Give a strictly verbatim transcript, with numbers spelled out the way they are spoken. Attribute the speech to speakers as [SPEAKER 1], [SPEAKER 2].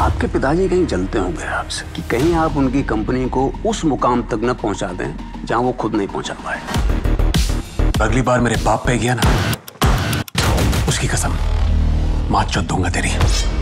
[SPEAKER 1] आपके पिताजी कहीं जलते होंगे आपसे कि कहीं आप उनकी कंपनी को उस मुकाम तक न पहुंचा दें जहां वो खुद नहीं पहुंचा पाए।
[SPEAKER 2] अगली बार मेरे बाप पे गया ना, उसकी कसम मां चौथ दूंगा तेरी।